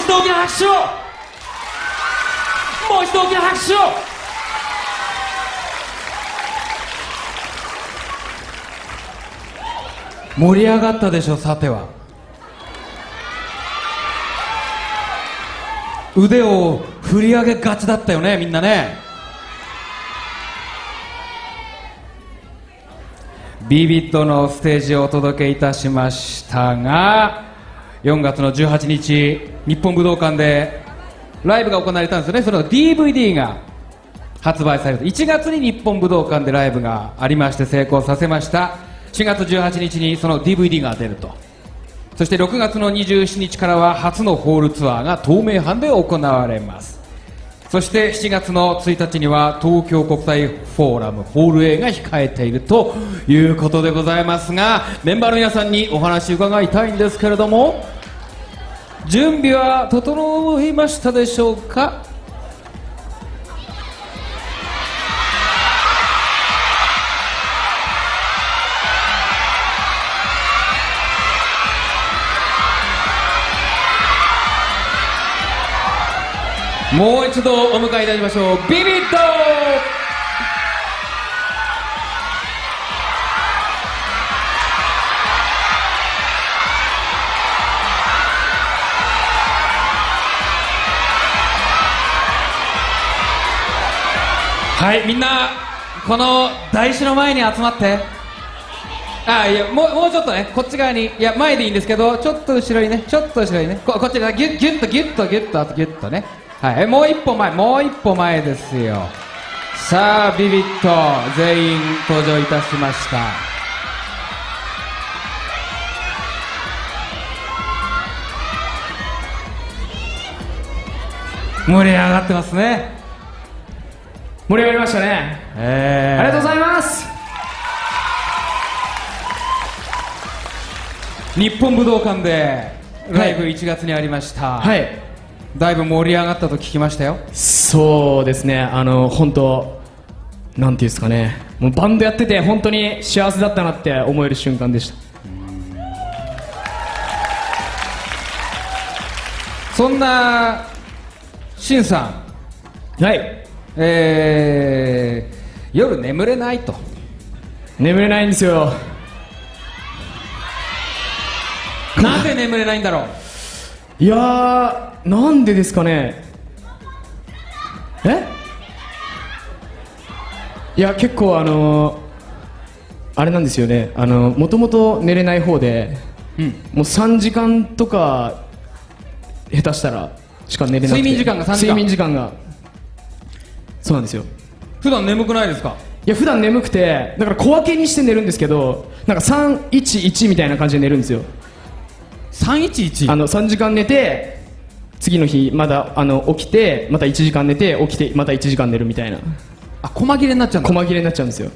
度大きな拍手を、もう一度大きな拍手を。盛り上がったでしょ。さては腕を振り上げがちだったよね、みんなね。ビビッドのステージをお届けいたしましたが、4月の18日日本武道館でライブが行われたんですよね。その DVD が発売された。1月に日本武道館でライブがありまして成功させました。4月18日にその DVD が出ると。そして6月の27日からは初のホールツアーが東名阪で行われます。そして7月の1日には東京国際フォーラムホール A が控えているということでございますが、メンバーの皆さんにお話伺いたいんですけれども、準備は整いましたでしょうか。もう一度お迎えいたしましょう。ビビッド。はい、みんなこの台紙の前に集まって。いや、もうちょっとね、こっち側に、いや前でいいんですけど、ちょっと後ろにね、ちょっと後ろにね、こっちでギュッとギュッとギュッとギュッとね。はい、もう一歩前、もう一歩前ですよ。さあビビット全員登場いたしました。盛り上がってますね。 盛り上がりましたね。ありがとうございます。 日本武道館でライブ1月にありました。 はい、 だいぶ盛り上がったと聞きましたよ。 そうですね、本当なんていうんですかね、もうバンドやってて本当に幸せだったなって思える瞬間でした。 そんなしんさん、 はい、 夜眠れないと。 眠れないんですよ。 なんで眠れないんだろう。 いやー、なんでですかね。いや、結構あれなんですよね、もともと寝れない方で、もう3時間とか下手したらしか寝れなくて、 睡眠時間が3時間。 睡眠時間がそうなんですよ。 普段眠くないですか。 いや、普段眠くて、だから小分けにして寝るんですけど、なんか311みたいな感じで寝るんですよ。 311。 3時間寝て次の日まだ起きて、また1時間寝て起きてまた1時間寝るみたいな。 細切れになっちゃうんだ。 細切れになっちゃうんですよ。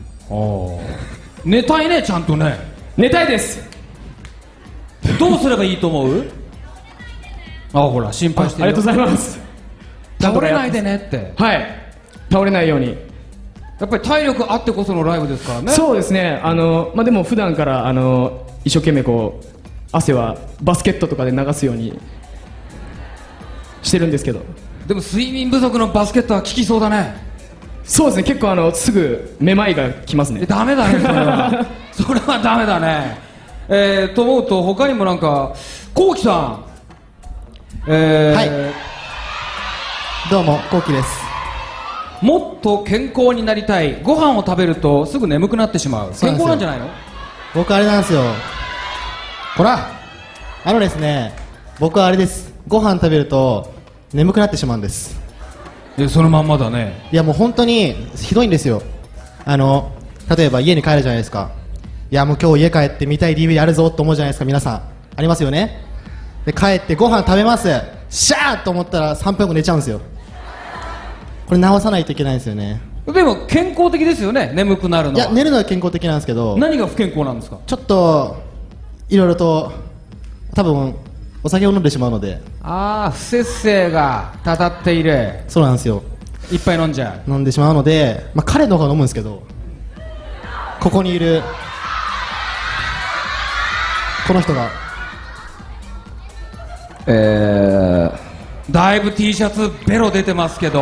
寝たいね、ちゃんとね。 寝たいです。 どうすればいいと思う。ほら心配してるよ。 ありがとうございます。 倒れないでねって。 はい、倒れないように。 やっぱり体力あってこそのライブですからね。 そうですね、でも普段から一生懸命こう汗はバスケットとかで流すようにしてるんですけど。 でも睡眠不足のバスケットは効きそうだね。 そうですね、結構すぐめまいがきますね。 ダメだね、それは。それはダメだね。と思うと他にもなんかこうきさん、 はい、どうもこうきです。 もっと健康になりたい。ご飯を食べるとすぐ眠くなってしまう。健康なんじゃないの。 僕あれなんですよ。ほらですね、僕はあれです。ご飯食べると眠くなってしまうんです。 そのまんまだね。 いやもう本当にひどいんですよ。例えば家に帰るじゃないですか。いやもう今日家帰って見たい DVD あるぞと思うじゃないですか。皆さんありますよね。で帰ってご飯食べます。シャーと思ったら3分後寝ちゃうんですよ。これ直さないといけないんですよね。 でも健康的ですよね、眠くなるのは。 いや寝るのは健康的なんですけど。 何が不健康なんですか。 ちょっといろいろと多分お酒を飲んでしまうので。 不節制がたたっている。 そうなんですよ。 いっぱい飲んじゃう。 飲んでしまうので、彼の方が飲むんですけど、ここにいるこの人がだいぶ T シャツベロ出てますけど、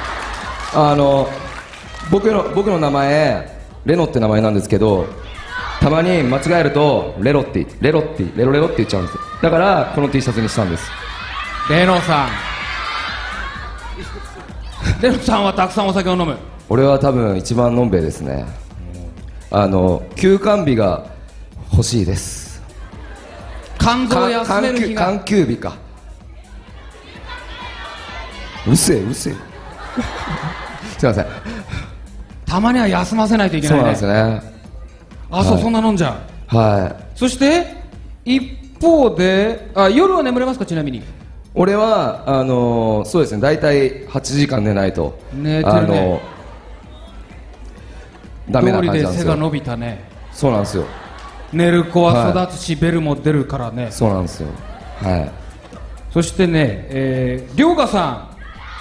僕の名前レノって名前なんですけど、たまに間違えるとレロって言っちゃうんですよ。だからこの T シャツにしたんです。 レノさんレノさんはたくさんお酒を飲む。 俺は多分一番のんべえですね。休館日が欲しいです。 肝臓を休める日が。 環休日か。うるせえすいません。 たまには休ませないといけないね。 そうなんですね。 あ、そう、そんな飲んじゃう。 はい。 そして一方で、夜は眠れますか？ちなみに。 俺はそうですね、大体8時間寝ないと寝てるね。 ダメな感じなんですよ。 通りで背が伸びたね。 そうなんですよ。 寝る子は育つし、ベルも出るからね。 そうなんですよ。はい。 そしてね、涼河さん。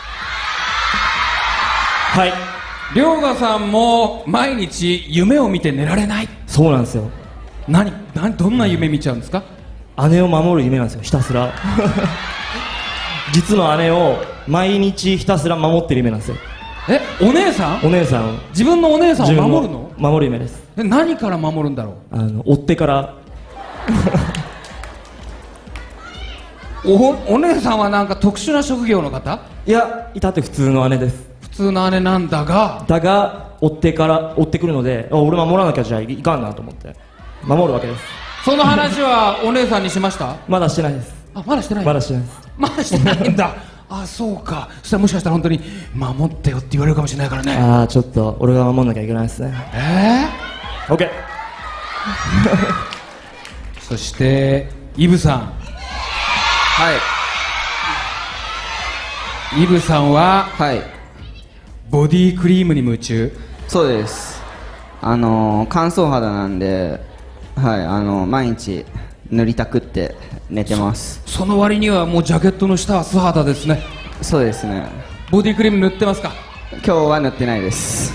はい。 涼河さんも毎日夢を見て寝られない。 そうなんですよ。 どんな夢見ちゃうんですか？ 姉を守る夢なんですよ、ひたすら。実の姉を毎日ひたすら守ってる夢なんですよ。 お姉さん？ お姉さんを、 自分のお姉さんを守るの？ 守る夢です。 何から守るんだろう？ 追ってから。 お姉さんはなんか特殊な職業の方？ いや、至って普通の姉です。 普通の姉なんだが追ってくるので、俺守らなきゃじゃいかんなと思って守るわけです。 その話はお姉さんにしました？ まだしてないです。 まだしてない？ まだしてないです。 まだしてないんだ。そうか。そしたらもしかしたら本当に守ってよって言われるかもしれないからね。 ちょっと俺が守んなきゃいけないですね。OK。 そしてイブさん。 はい。 イブさんははい。 ボディクリームに夢中。 そうです。乾燥肌なんで、はい、毎日塗りたくって寝てます。 その割にはもうジャケットの下は素肌ですね。 そうですね。 ボディクリーム塗ってますか？ 今日は塗ってないです。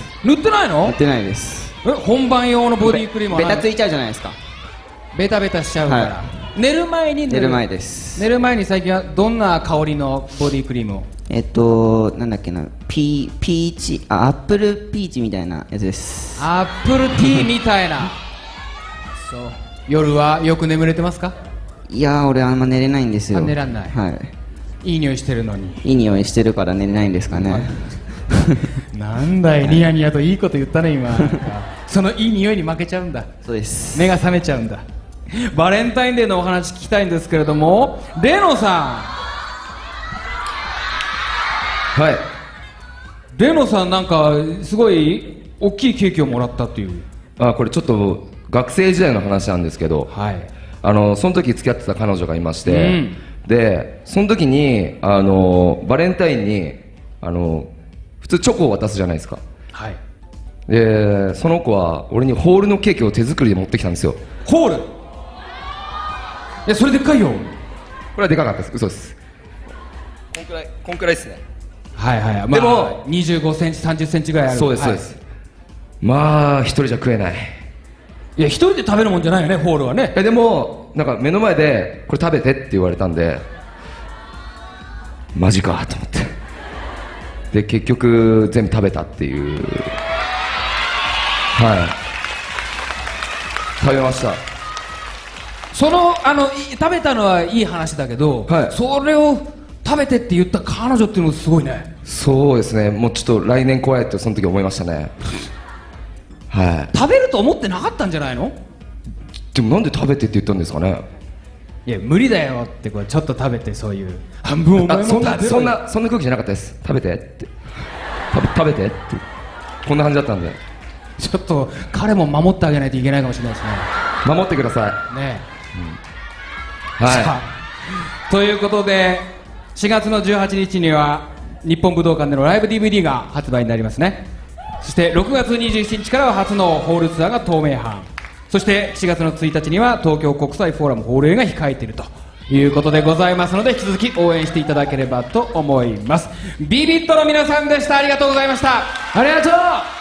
塗ってないの？ 塗ってないです。 本番用のボディクリームはベタついちゃうじゃないですか。 ベタベタしちゃうから、はい、寝る前に寝る前です。 寝る前に最近はどんな香りのボディクリームを？ なんだっけな、ピーチ、アップルピーチみたいなやつです。 アップルティーみたいな。そう。夜はよく眠れてますか？ いやー、俺あんま寝れないんですよ。 寝らんない。 はい。 いい匂いしてるのに。 いい匂いしてるから寝れないんですかね。 なんだい、ニヤニヤといいこと言ったね今。そのいい匂いに負けちゃうんだ。 そうです。 目が覚めちゃうんだ。バレンタインデーのお話聞きたいんですけれども、レノさん。 はい。 レノさんなんかすごい大きいケーキをもらったっていう。 これちょっと学生時代の話なんですけど、 はい、 その時付き合ってた彼女がいまして、でその時にバレンタインに普通チョコを渡すじゃないですか。 はい。 でその子は俺にホールのケーキを手作りで持ってきたんですよ。 ホール？いや、それでっかいよ。 これはでかかったです。嘘です。こんくらいですね。 はいはい。でも25センチ30センチぐらいある。 そうです、そうです。まあ一人じゃ食えない。 いや、一人で食べるもんじゃないよね、ホールはね。 でもなんか目の前でこれ食べてって言われたんで、マジかと思って、で結局全部食べたっていう。はい、食べました。 食べたのはいい話だけど、 はい、 それを食べてって言った彼女っていうのもすごいね。 そうですね。もうちょっと来年怖いってその時思いましたね。はい。 食べると思ってなかったんじゃないの？ でもなんで食べてって言ったんですかね。 いや、無理だよってちょっと食べて、そういう半分お前も食べろよ。 そんな空気じゃなかったです。食べてって食べてってこんな感じだったんで、 ちょっと彼も守ってあげないといけないかもしれないですね。 守ってくださいね。 はい。 ということで4月の18日には日本武道館でのライブ DVD が発売になりますね。そして6月27日からは初のホールツアーが東名阪、そして7月の1日には東京国際フォーラムホール A が控えているということでございますので、引き続き応援していただければと思います。ビビットの皆さんでした。ありがとうございました。 ありがとう。